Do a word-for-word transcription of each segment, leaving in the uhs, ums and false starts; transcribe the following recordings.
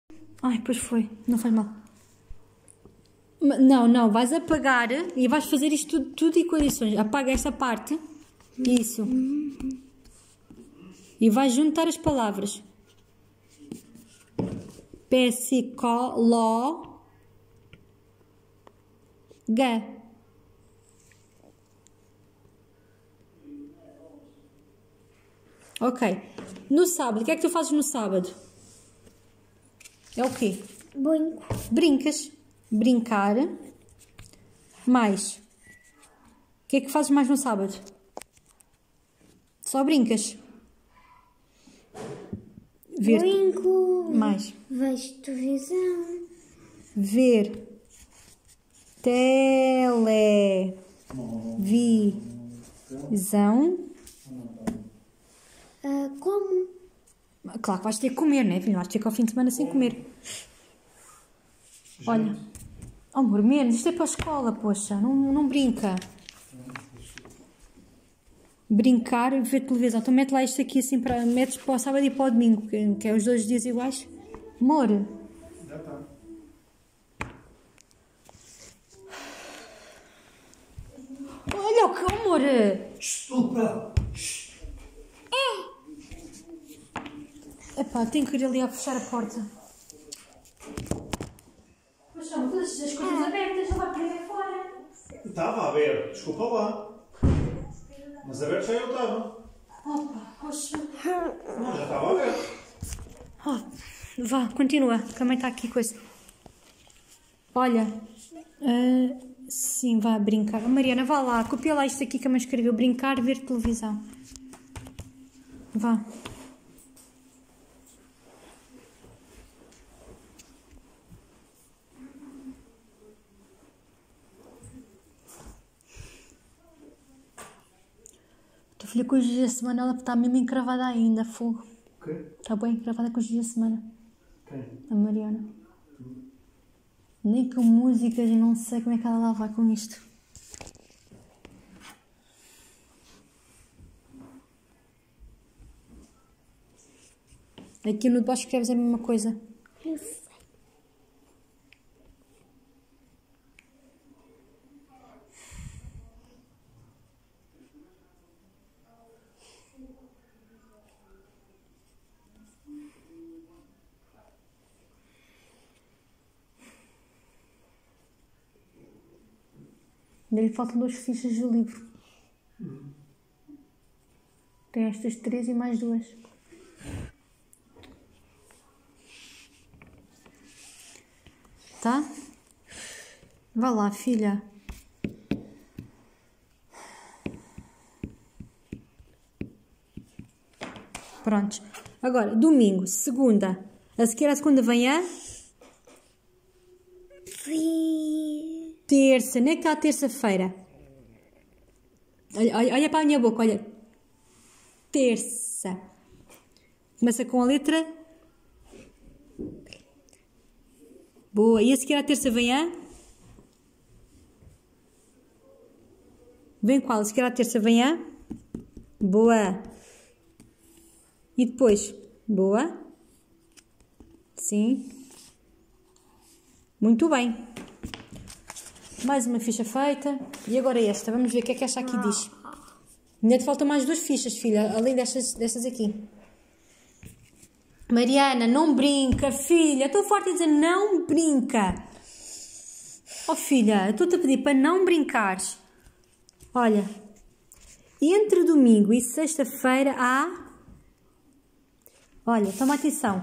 Ai, pois foi. Não faz mal. Não, não. Vais apagar e vais fazer isto tudo, tudo em condições. Apaga esta parte. Isso. E vais juntar as palavras. Psicóloga. Ok. No sábado, o que é que tu fazes no sábado? É o quê? Brinco. Brincas. Brincar. Mais. O que é que fazes mais no sábado? Só brincas. Ver. Brinco. Mais. Vejo televisão. Ver. Televisão. Uh, como? Claro que vais ter que comer, não é, filho? Vais ter que ir ao fim de semana sem comer. Olha. Oh, amor, menos. Isto é para a escola, poxa. Não, não brinca. Brincar e ver televisão. Então mete lá isto aqui assim, para, metes para o sábado e para o domingo, que, que é os dois dias iguais. Amor. Já está. Olha o que, amor. Estupra. Epá, tenho que ir ali a fechar a porta. Mas são todas as coisas abertas, não vai querer fora. Estava aberto, desculpa lá. Mas aberto já eu estava. Opa, poxa. Não, já estava aberto. Oh, vá, continua, que a mãe está aqui coisa. Olha, uh, sim, vá brincar. Mariana, vá lá, copia lá isto aqui que a mãe escreveu. Brincar, ver televisão. Vá. A tua filha com os dias da semana, ela está mesmo encravada ainda, fogo. O quê? Está bem encravada com os dias da semana. Quem? A Mariana. Nem com músicas, não sei como é que ela lá vai com isto. Aqui no Bosch escreves a mesma coisa. Eu sei. Ainda lhe faltam duas fichas do livro. Tem estas três e mais duas. Tá? Vá lá, filha. Prontos. Agora, domingo, segunda. A seguir à segunda vem a... Vi. Terça. Nem é que está a terça-feira. Olha, olha, olha para a minha boca, olha. Terça. Começa com a letra... Boa. E a seguir à terça vem a... Vem qual? A seguir à terça vem a... Boa. E depois? Boa. Sim. Muito bem. Mais uma ficha feita. E agora esta. Vamos ver o que é que esta aqui diz. Ainda te faltam mais duas fichas, filha. Além destas, destas aqui. Mariana, não brinca, filha. Estou forte a dizer não brinca. Oh, filha, estou-te a pedir para não brincares. Olha. Entre domingo e sexta-feira há... Olha, toma atenção.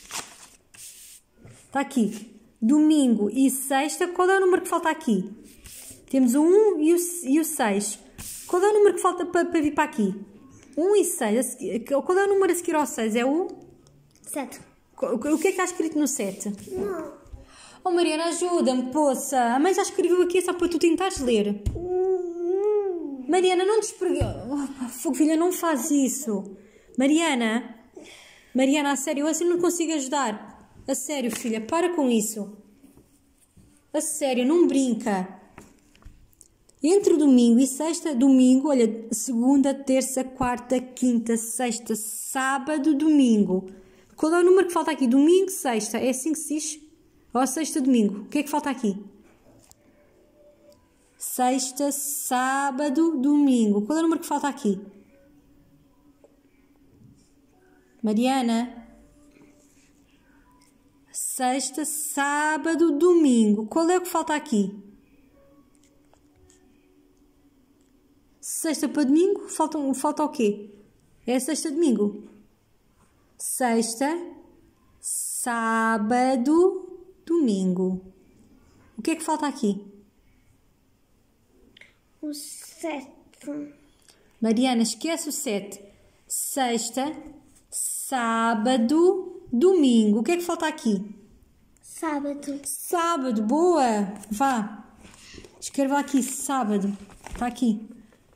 Está aqui. Domingo e sexta. Qual é o número que falta aqui? Temos o um e o, e o seis. Qual é o número que falta para, para vir para aqui? um e seis. Qual é o número a seguir ao seis? É o... Sete. O que é que está escrito no sete? Não. Oh, Mariana, ajuda-me, poça. A mãe já escreveu aqui só para tu tentares ler. Mariana, não te espregue... Oh, fogo, filha, não faz isso. Mariana... Mariana, a sério, eu assim não consigo ajudar. A sério, filha, para com isso. A sério, não brinca. Entre domingo e sexta, domingo, olha, segunda, terça, quarta, quinta, sexta, sábado, domingo. Qual é o número que falta aqui? Domingo, sexta. É assim que se diz? Ou sexta, domingo? O que é que falta aqui? Sexta, sábado, domingo. Qual é o número que falta aqui? Mariana? Sexta, sábado, domingo. Qual é o que falta aqui? Sexta para domingo, falta, falta o quê? É sexta, domingo. Sexta, sábado, domingo. O que é que falta aqui? O sete. Mariana, esquece o sete. Sexta, sábado, domingo. O que é que falta aqui? Sábado. Sábado, boa. Vá. Escreva aqui, sábado. Está aqui.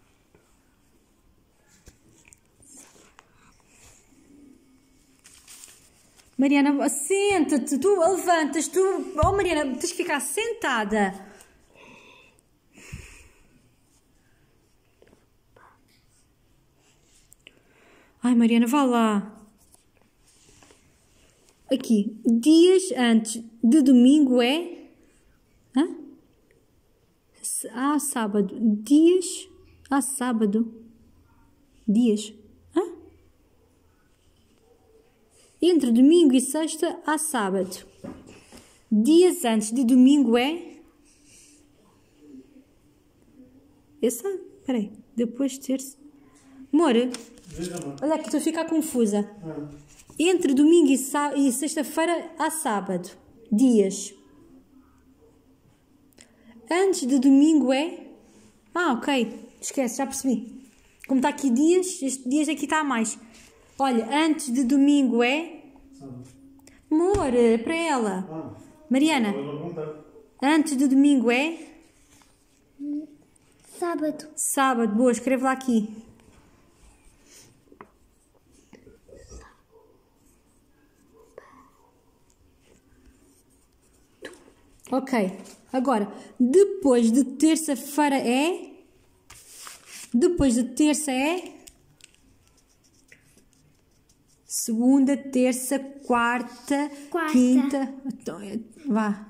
Mariana, senta-te. Tu levantas. Tu... Oh, Mariana, tens que ficar sentada. Ai, Mariana, vá lá. Aqui, dias antes de domingo é... Hã? Ah, sábado. Dias... Ah, sábado. Dias. Hã? Entre domingo e sexta há sábado. Dias antes de domingo é... Esse? Espera aí. Depois de terça... Amor, olha aqui, estou a ficar confusa. Entre domingo e, e sexta-feira há sábado. Dias. Antes de domingo é... Ah, ok. Esquece, já percebi. Como está aqui dias, este dias aqui está a mais. Olha, antes de domingo é... Amor, para ela. Mariana. Antes de domingo é... Sábado. Sábado. Boa, escreve lá aqui. Ok, agora, depois de terça-feira é... Depois de terça é... Segunda, terça, quarta, Quarta. quinta... Então, é- vá.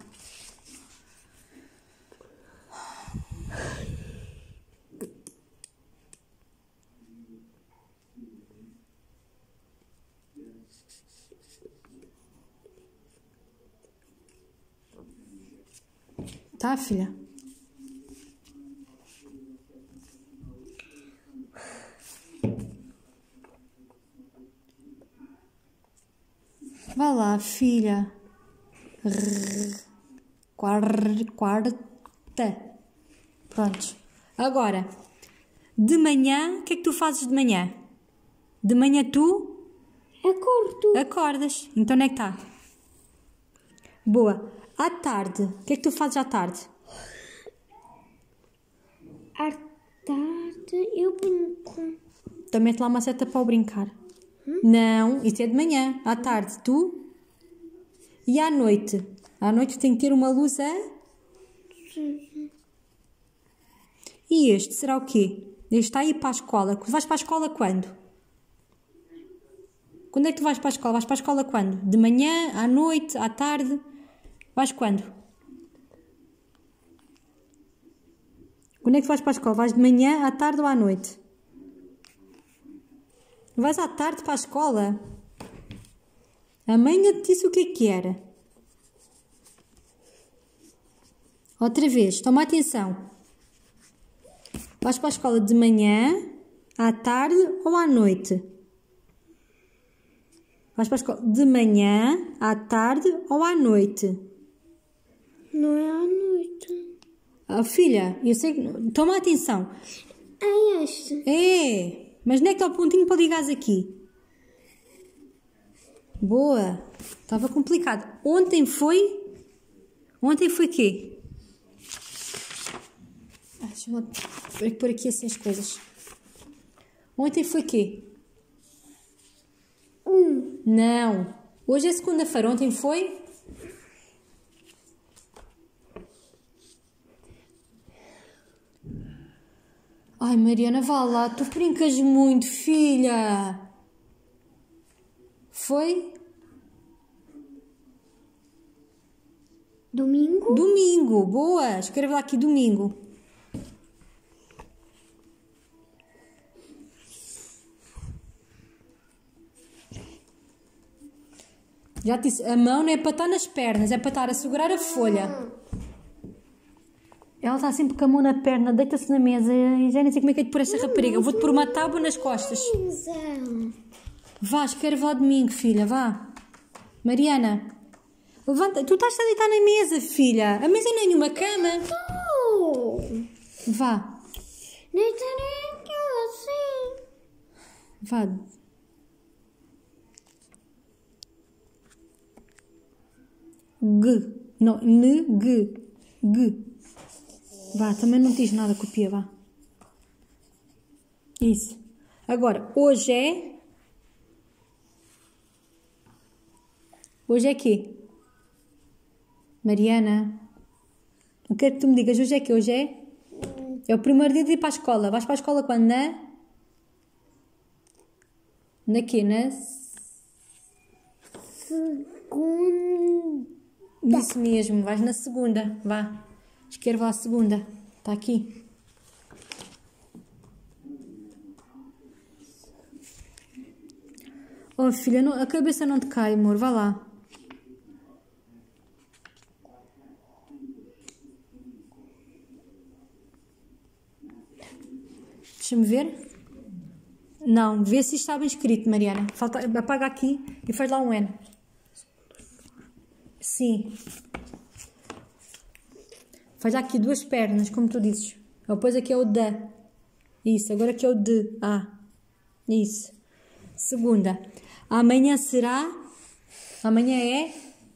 Tá, filha? Vá lá, filha. Quarta. Prontos. Agora, de manhã, o que é que tu fazes de manhã? De manhã tu Acordo. acordas. Então onde é que está? Boa. À tarde, o que é que tu fazes à tarde? À tarde eu brinco. Então mete lá uma seta para o brincar. Não, isso é de manhã. À tarde, tu? E à noite? À noite tem que ter uma luz a... E este será o quê? Este está a ir para a escola. Tu vais para a escola quando? Quando é que tu vais para a escola? Vais para a escola quando? De manhã, à noite, à tarde? Vais quando? Quando é que tu vais para a escola? Vais de manhã, à tarde ou à noite? Vais à tarde para a escola? A mãe ainda te disse o que é que era. Outra vez, toma atenção. Vais para a escola de manhã, à tarde ou à noite? Vais para a escola de manhã, à tarde ou à noite? Não é à noite. Oh, filha, eu sei que... Toma atenção. É este. É, mas onde é que está o pontinho para ligares aqui? Boa. Estava complicado. Ontem foi... Ontem foi quê? Ah, deixa-me pôr aqui assim as coisas. Ontem foi quê? Um. Não. Hoje é segunda-feira. Ontem foi... Ai, Mariana, vá lá. Tu brincas muito, filha. Foi? Domingo. Domingo, boa. Escreve lá aqui domingo. Já te disse, a mão não é para estar nas pernas, é para estar a segurar a folha. Ela está sempre com a mão na perna, deita-se na mesa e já nem sei como é que é de pôr esta rapariga. Vou-te pôr uma tábua nas costas. Vá, escreve lá domingo, filha, vá. Mariana, levanta. Tu estás a deitar na mesa, filha. A mesa nem nenhuma cama. Oh. Vá, Deitarei aqui assim. vá. G. Não, N, G. G. Vá, também não diz nada, copia, vá. Isso. Agora, hoje é... Hoje é quê? Mariana. Eu quero que tu me digas, hoje é quê? Hoje é? É o primeiro dia de ir para a escola. Vais para a escola quando? Na? Na quê? Na... Segunda. Isso mesmo, vais na segunda. Vá. Escreva lá a segunda. Está aqui. Oh, filha, não, a cabeça não te cai, amor. Vá lá. Deixa-me ver. Não, vê se está bem escrito, Mariana. Falta, apaga aqui e faz lá um N. Sim. Faz aqui duas pernas, como tu dizes. Depois aqui é o da. Isso, agora aqui é o de. Ah. Isso. Segunda. Amanhã será... Amanhã é...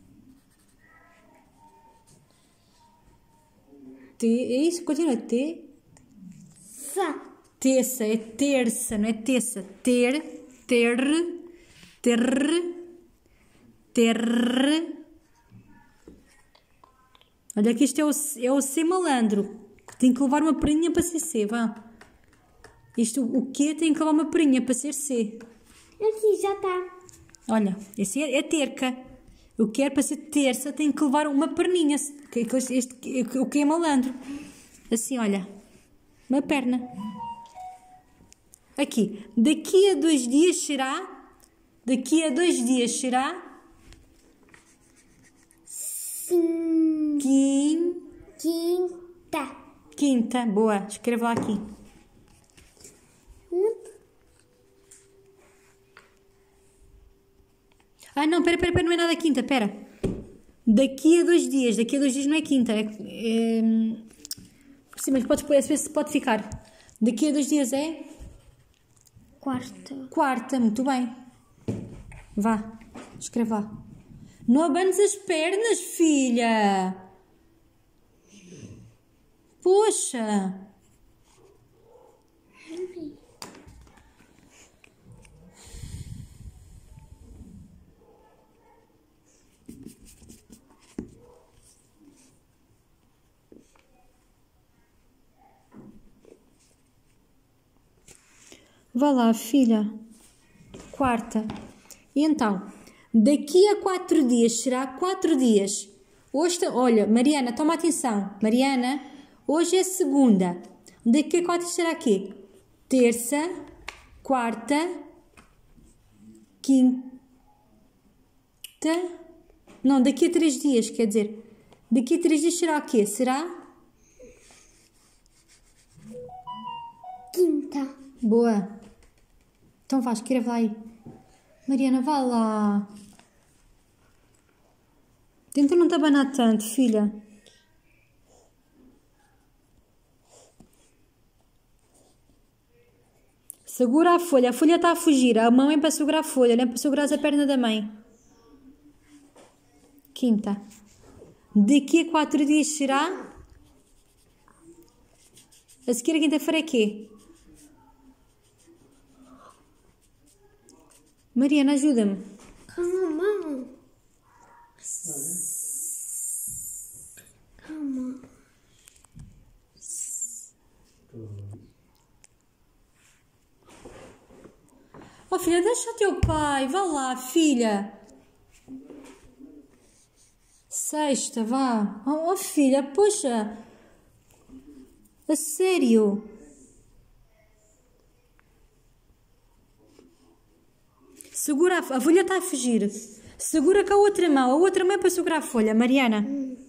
T... É isso? Continua. T... Sa. Terça. É terça, não é terça. Ter... Ter... Ter... Ter... Olha que isto é o, é o C malandro. Tem que levar uma perinha para ser C, vá. Isto, o Q tem que levar uma perinha para ser C. Aqui já está. Olha, esse é, é terca. O que é para ser terça tem que levar uma perninha. Este, este, o que é malandro? Assim, olha. Uma perna. Aqui. Daqui a dois dias será... Daqui a dois dias será... Sim. Quin... Quinta. Quinta. Boa. Escreva lá aqui. Ah, não, pera, pera, pera, não é nada quinta, pera. Daqui a dois dias, daqui a dois dias não é quinta, é... é sim, mas pode, pode ficar. Daqui a dois dias é... Quarta. Quarta, muito bem. Vá, escreva lá. Não abanes as pernas, filha. Poxa. Vá lá, filha. Quarta. E então, daqui a quatro dias será quatro dias. Hoje, olha, Mariana, toma atenção. Mariana, hoje é segunda. Daqui a quatro será quê? Terça, quarta, quinta. Não, daqui a três dias, quer dizer. Daqui a três dias será o quê? Será? Quinta. Boa. Então vá, escreve lá aí. Mariana, vá lá. Tenta não te abanar tanto, filha. Segura a folha. A folha está a fugir. A mão é para segurar a folha. Não é para segurar a perna da mãe. Quinta. Daqui a quatro dias será... A seguir a quinta-feira é quê? Mariana, ajuda-me. Calma. Calma. Oh, filha, deixa o teu pai. Vá lá, filha. Sexta, vá. Oh, oh, filha, poxa. A sério. Segura a, a folha está a fugir. Segura com a outra mão. A outra mão é para segurar a folha. Mariana.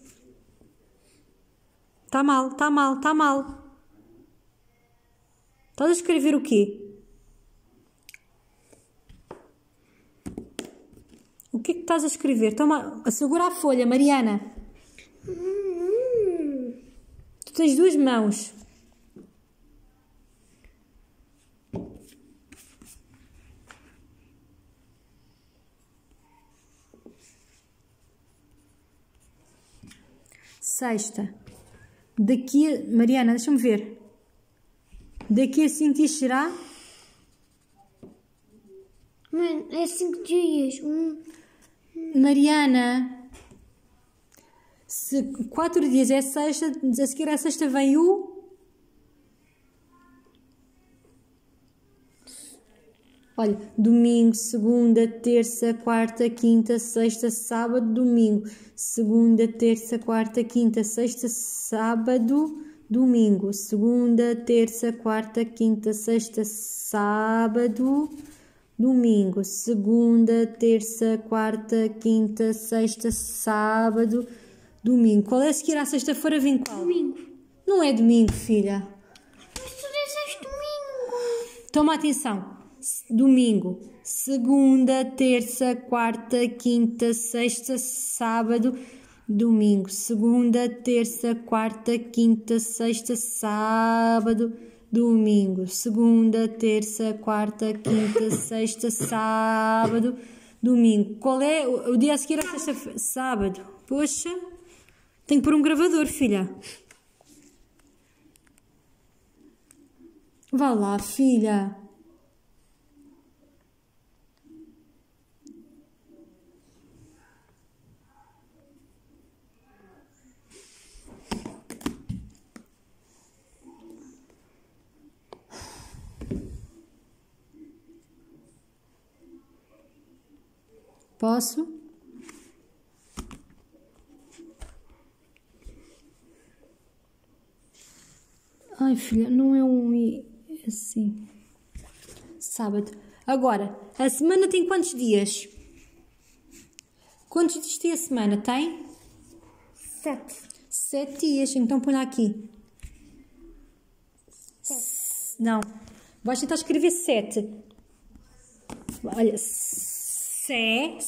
Está mal, está mal, está mal. Estás a escrever o quê? O que é que estás a escrever? Toma, segura a folha, Mariana. Tu tens duas mãos. Sexta. Daqui a... Mariana, deixa-me ver. Daqui a cinco dias será? Mãe, é cinco dias. Um. Mariana. Se quatro dias é sexta, a seguir à sexta vem o... Olha, domingo, segunda, terça, quarta, quinta, sexta, sábado, domingo. Segunda, terça, quarta, quinta, sexta, sábado, domingo. Segunda, terça, quarta, quinta, sexta, sábado, domingo. Segunda, terça, quarta, quinta, sexta, sábado, domingo. Qual é a seguir à sexta-feira? Vem qual? Domingo. Não é domingo, filha. Mas tu disseste domingo. Toma atenção. Domingo, segunda, terça, quarta, quinta, sexta, sábado, domingo. Segunda, terça, quarta, quinta, sexta, sábado, domingo. Segunda, terça, quarta, quinta, sexta, sábado, domingo. Qual é o o dia a seguir à sexta-feira? Sábado. Poxa, tenho que pôr um gravador, filha. Vá lá, filha. Posso? Ai, filha, não é um i assim. Sábado. Agora, a semana tem quantos dias? Quantos dias tem a semana? Tem? Sete. Sete dias. Então põe lá aqui. Sete. Não. Vais tentar escrever sete. Olha. Sé.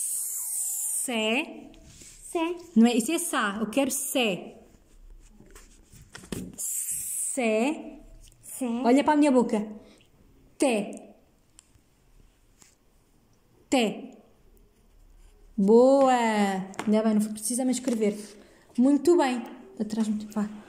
Sé. Sé. Não é? Isso é sá. Eu quero sé. Sé. Sé. Olha para a minha boca. Té. Té. Boa. Ainda bem, não foi preciso mais escrever. Muito bem. Atrás, muito bem.